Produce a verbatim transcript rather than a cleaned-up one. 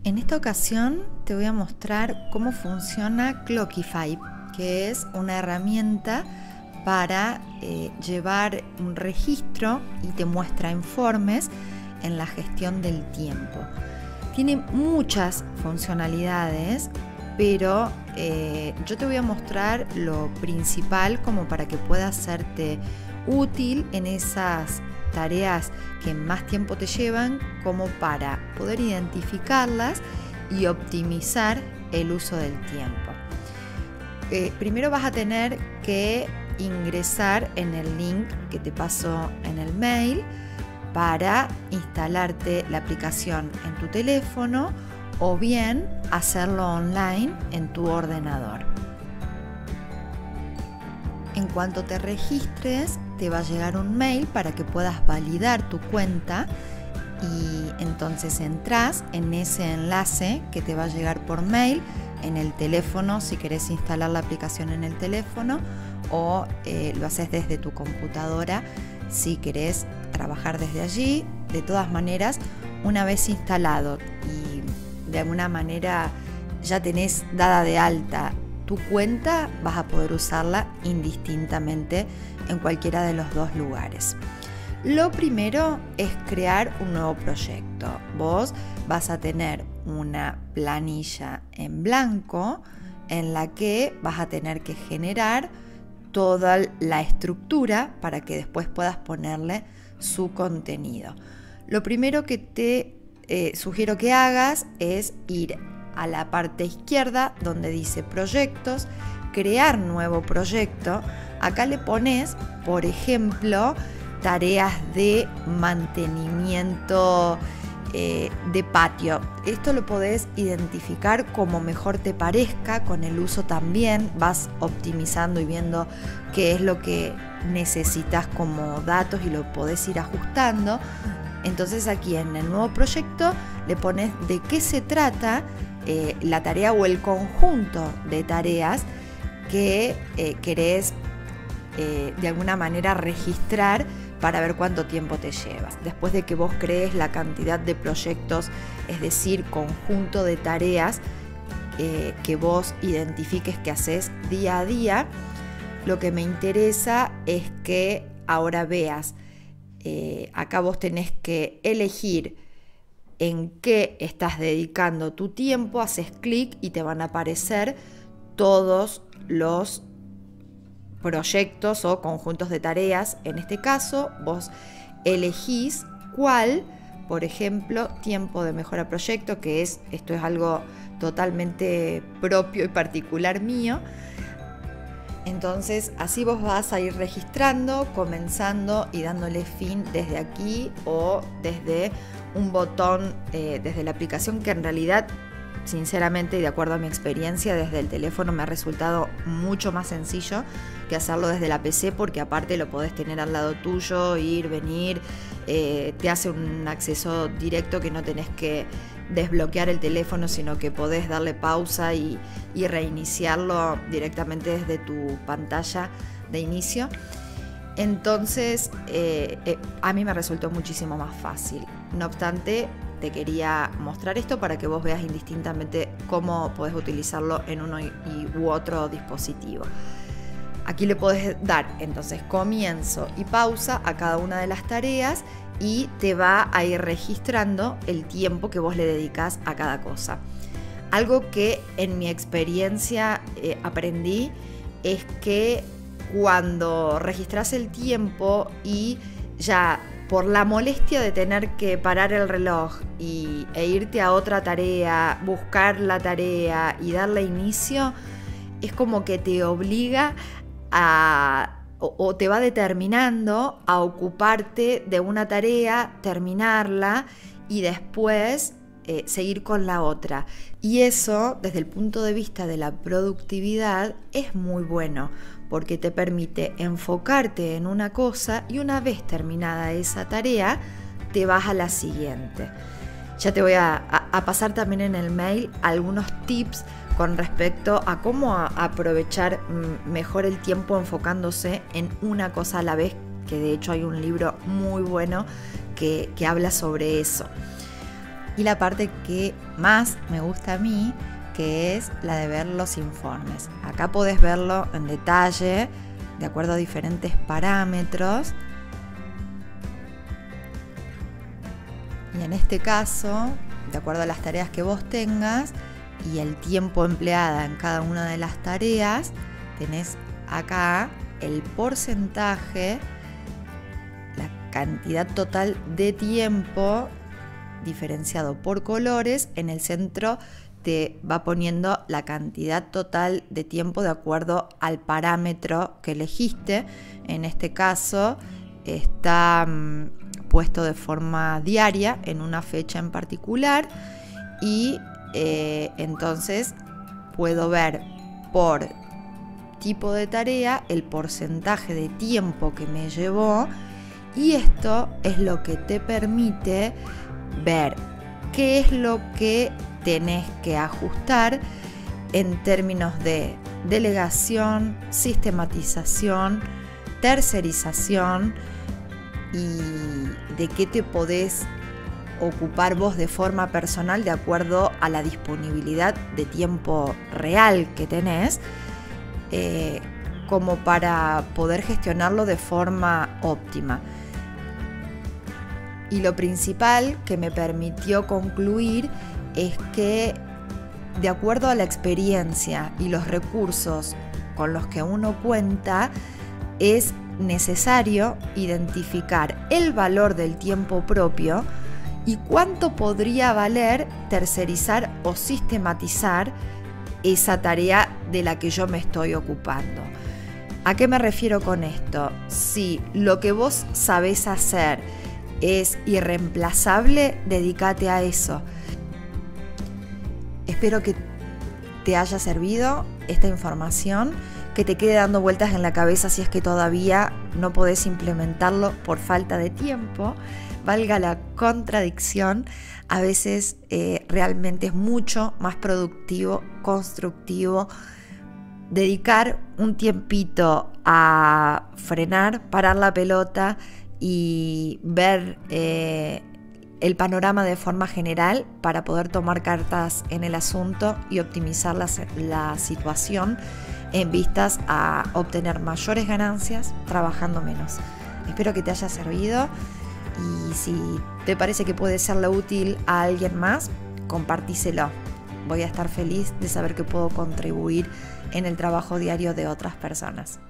En esta ocasión te voy a mostrar cómo funciona Clockify, que es una herramienta para eh, llevar un registro y te muestra informes en la gestión del tiempo. Tiene muchas funcionalidades, pero eh, yo te voy a mostrar lo principal como para que pueda hacerte útil en esas tareas que más tiempo te llevan, como para poder identificarlas y optimizar el uso del tiempo. Eh, primero vas a tener que ingresar en el link que te paso en el mail para instalarte la aplicación en tu teléfono o bien hacerlo online en tu ordenador. En cuanto te registres, te va a llegar un mail para que puedas validar tu cuenta y entonces entras en ese enlace que te va a llegar por mail en el teléfono si querés instalar la aplicación en el teléfono, o eh, lo haces desde tu computadora si querés trabajar desde allí. De todas maneras, una vez instalado y de alguna manera ya tenés dada de alta tu cuenta, vas a poder usarla indistintamente en cualquiera de los dos lugares. Lo primero es crear un nuevo proyecto. Vos vas a tener una planilla en blanco en la que vas a tener que generar toda la estructura para que después puedas ponerle su contenido. Lo primero que te eh, sugiero que hagas es ir a la parte izquierda donde dice proyectos, crear nuevo proyecto. Acá le pones, por ejemplo, tareas de mantenimiento eh, de patio. Esto lo podés identificar como mejor te parezca. Con el uso también vas optimizando y viendo qué es lo que necesitas como datos y lo podés ir ajustando. Entonces aquí en el nuevo proyecto le pones de qué se trata eh, la tarea o el conjunto de tareas que eh, querés eh, de alguna manera registrar para ver cuánto tiempo te llevas. Después de que vos crees la cantidad de proyectos, es decir, conjunto de tareas eh, que vos identifiques que haces día a día, lo que me interesa es que ahora veas, eh, acá vos tenés que elegir en qué estás dedicando tu tiempo, haces clic y te van a aparecer todos los proyectos o conjuntos de tareas. En este caso, vos elegís cuál, por ejemplo, tiempo de mejora proyecto, que es, esto es algo totalmente propio y particular mío. Entonces, así vos vas a ir registrando, comenzando y dándole fin desde aquí o desde un botón, eh, desde la aplicación, que en realidad, sinceramente y de acuerdo a mi experiencia, desde el teléfono me ha resultado mucho más sencillo que hacerlo desde la P C, porque aparte lo podés tener al lado tuyo, ir, venir, eh, te hace un acceso directo que no tenés que desbloquear el teléfono, sino que podés darle pausa y, y reiniciarlo directamente desde tu pantalla de inicio. Entonces eh, eh, a mí me resultó muchísimo más fácil. No obstante, te quería mostrar esto para que vos veas indistintamente cómo podés utilizarlo en uno y, u otro dispositivo. Aquí le podés dar entonces comienzo y pausa a cada una de las tareas y te va a ir registrando el tiempo que vos le dedicás a cada cosa. Algo que en mi experiencia eh, aprendí es que cuando registras el tiempo y ya por la molestia de tener que parar el reloj y, e irte a otra tarea, buscar la tarea y darle inicio, es como que te obliga a, o, o te va determinando a ocuparte de una tarea, terminarla y después eh, seguir con la otra. Y eso, desde el punto de vista de la productividad, es muy bueno, porque te permite enfocarte en una cosa y una vez terminada esa tarea, te vas a la siguiente. Ya te voy a, a, a pasar también en el mail algunos tips con respecto a cómo a, aprovechar mejor el tiempo enfocándose en una cosa a la vez, que de hecho hay un libro muy bueno que, que habla sobre eso. y la parte que más me gusta a mí, que es la de ver los informes. Acá podés verlo en detalle, de acuerdo a diferentes parámetros. Y en este caso, de acuerdo a las tareas que vos tengas y el tiempo empleado en cada una de las tareas, tenés acá el porcentaje, la cantidad total de tiempo diferenciado por colores. En el centro te va poniendo la cantidad total de tiempo de acuerdo al parámetro que elegiste. En este caso está mmm, puesto de forma diaria en una fecha en particular y eh, entonces puedo ver por tipo de tarea el porcentaje de tiempo que me llevó, y esto es lo que te permite ver qué es lo que tenés que ajustar en términos de delegación, sistematización, tercerización y de qué te podés ocupar vos de forma personal de acuerdo a la disponibilidad de tiempo real que tenés, eh, como para poder gestionarlo de forma óptima. Y lo principal que me permitió concluir es que, de acuerdo a la experiencia y los recursos con los que uno cuenta, es necesario identificar el valor del tiempo propio y cuánto podría valer tercerizar o sistematizar esa tarea de la que yo me estoy ocupando. ¿A qué me refiero con esto? Si lo que vos sabés hacer es irreemplazable, dedícate a eso. Espero que te haya servido esta información, que te quede dando vueltas en la cabeza si es que todavía no podés implementarlo por falta de tiempo. Valga la contradicción, a veces eh, realmente es mucho más productivo, constructivo, dedicar un tiempito a frenar, parar la pelota y ver eh, el panorama de forma general para poder tomar cartas en el asunto y optimizar la, la situación en vistas a obtener mayores ganancias trabajando menos. Espero que te haya servido y si te parece que puede serle útil a alguien más, compartíselo. Voy a estar feliz de saber que puedo contribuir en el trabajo diario de otras personas.